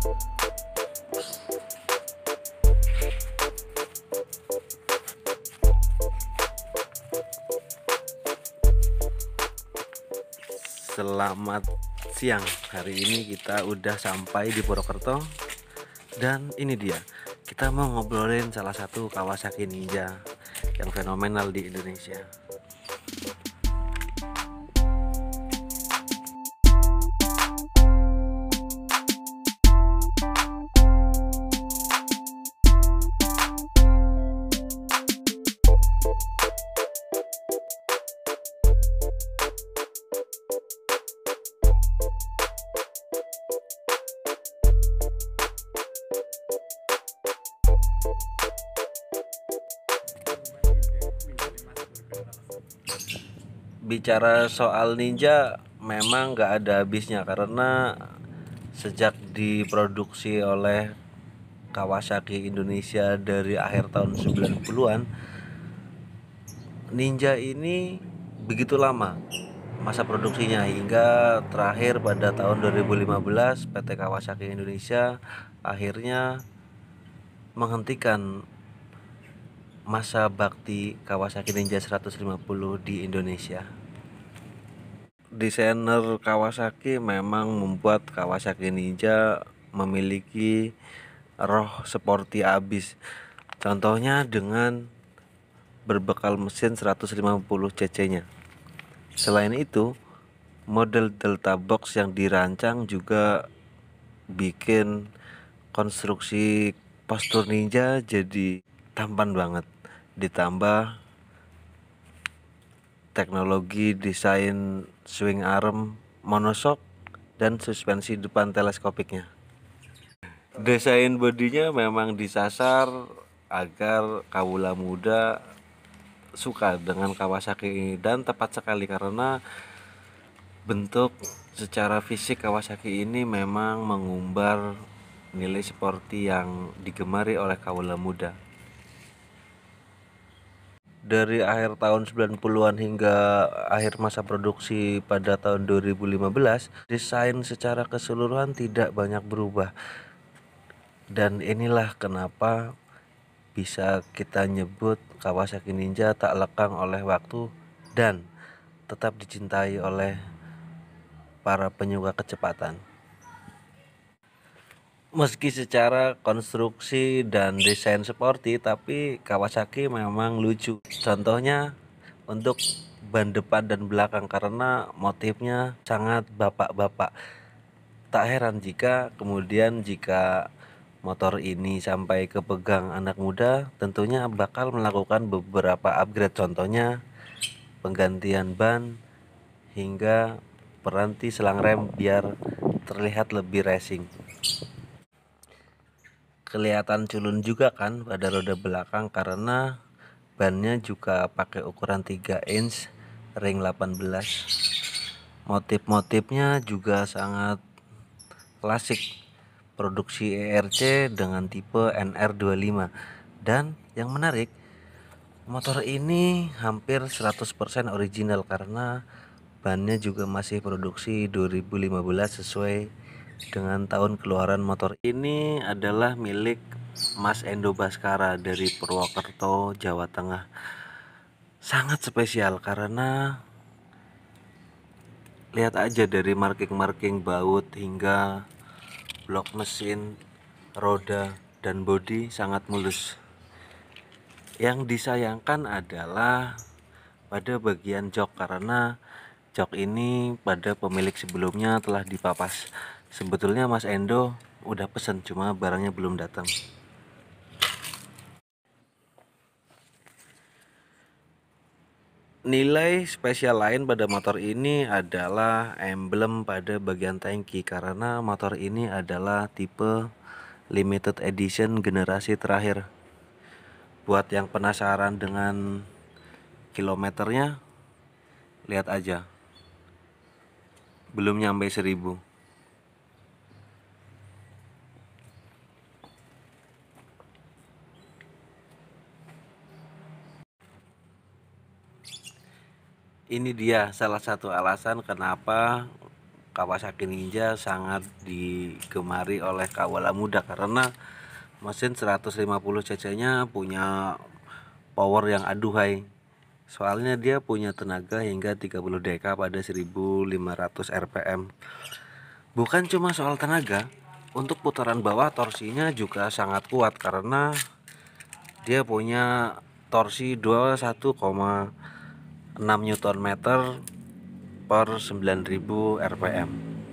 Selamat siang. Hari ini kita udah sampai di Purwokerto. Dan ini dia, kita mau ngobrolin salah satu Kawasaki Ninja yang fenomenal di Indonesia. Bicara soal Ninja memang gak ada habisnya, karena sejak diproduksi oleh Kawasaki Indonesia dari akhir tahun 90-an, Ninja ini begitu lama masa produksinya hingga terakhir pada tahun 2015 PT Kawasaki Indonesia akhirnya menghentikan masa bakti Kawasaki Ninja 150 di Indonesia. Desainer Kawasaki memang membuat Kawasaki Ninja memiliki roh sporty abis. Contohnya dengan berbekal mesin 150 cc-nya. Selain itu, model Delta Box yang dirancang juga bikin konstruksi postur Ninja jadi tampan banget. Ditambah teknologi desain swing arm monoshock dan suspensi depan teleskopiknya. Desain bodinya memang disasar agar kawula muda suka dengan Kawasaki ini, dan tepat sekali karena bentuk secara fisik Kawasaki ini memang mengumbar nilai sporty yang digemari oleh kawula muda. Dari akhir tahun 90-an hingga akhir masa produksi pada tahun 2015, desain secara keseluruhan tidak banyak berubah. Dan inilah kenapa bisa kita nyebut Kawasaki Ninja tak lekang oleh waktu dan tetap dicintai oleh para penyuka kecepatan. Meski secara konstruksi dan desain sporty, tapi Kawasaki memang lucu. Contohnya untuk ban depan dan belakang, karena motifnya sangat bapak-bapak. Tak heran jika motor ini sampai ke pegang anak muda, tentunya bakal melakukan beberapa upgrade, contohnya penggantian ban hingga peranti selang rem biar terlihat lebih racing. Kelihatan culun juga kan pada roda belakang karena bannya juga pakai ukuran 3 inch ring 18. Motif-motifnya juga sangat klasik produksi ERC dengan tipe NR25. Dan yang menarik, motor ini hampir 100% original karena bannya juga masih produksi 2015 sesuai dengan tahun keluaran motor. Ini adalah milik Mas Endo Baskara dari Purwokerto, Jawa Tengah. Sangat spesial karena lihat aja dari marking-marking baut hingga blok mesin, roda, dan bodi sangat mulus. Yang disayangkan adalah pada bagian jok, karena jok ini pada pemilik sebelumnya telah dipapas. Sebetulnya Mas Endo udah pesen, cuma barangnya belum datang. Nilai spesial lain pada motor ini adalah emblem pada bagian tangki, karena motor ini adalah tipe limited edition generasi terakhir. Buat yang penasaran dengan kilometernya, lihat aja, belum nyampe 1000. Ini dia salah satu alasan kenapa Kawasaki Ninja sangat digemari oleh kaula muda karena mesin 150 cc nya punya power yang aduhai. Soalnya dia punya tenaga hingga 30 dk pada 1500 rpm. Bukan cuma soal tenaga, untuk putaran bawah torsinya juga sangat kuat karena dia punya torsi 21,6 Nm per 9000 rpm.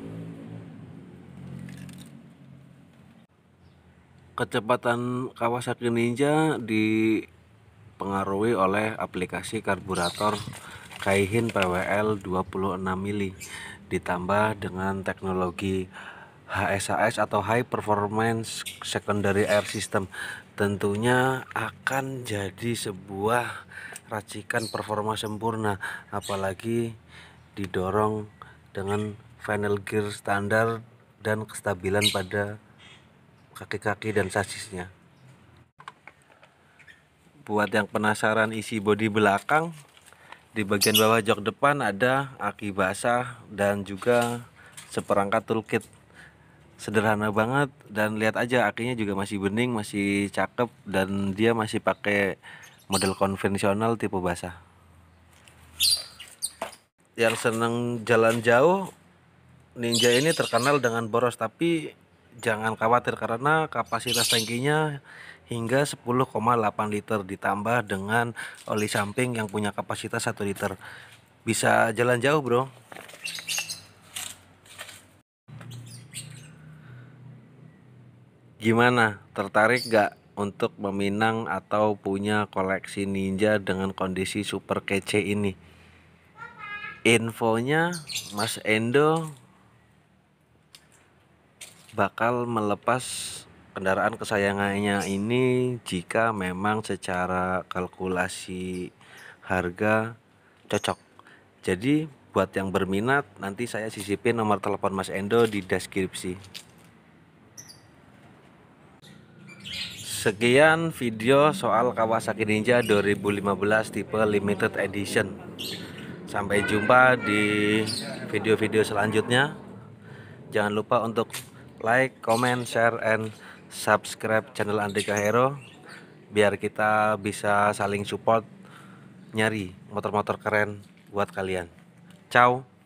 Kecepatan Kawasaki Ninja dipengaruhi oleh aplikasi karburator Kaihin PWL 26 mili ditambah dengan teknologi HSAS atau High Performance Secondary Air System. Tentunya akan jadi sebuah racikan performa sempurna, apalagi didorong dengan final gear standar dan kestabilan pada kaki-kaki dan sasisnya. Buat yang penasaran isi bodi belakang, di bagian bawah jok depan ada aki basah dan juga seperangkat toolkit. Sederhana banget, dan lihat aja akinya juga masih bening, masih cakep, dan dia masih pakai model konvensional tipe basah. Yang seneng jalan jauh, Ninja ini terkenal dengan boros, tapi jangan khawatir karena kapasitas tangkinya hingga 10,8 liter ditambah dengan oli samping yang punya kapasitas 1 liter. Bisa jalan jauh, bro. Gimana? Tertarik gak untuk meminang atau punya koleksi Ninja dengan kondisi super kece ini? Infonya, Mas Endo bakal melepas kendaraan kesayangannya ini jika memang secara kalkulasi harga cocok. Jadi buat yang berminat, nanti saya sisipin nomor telepon Mas Endo di deskripsi. Sekian video soal Kawasaki Ninja 2015 tipe limited edition. Sampai jumpa di video-video selanjutnya. Jangan lupa untuk like, comment, share, and subscribe channel Andika Hero biar kita bisa saling support nyari motor-motor keren buat kalian. Ciao.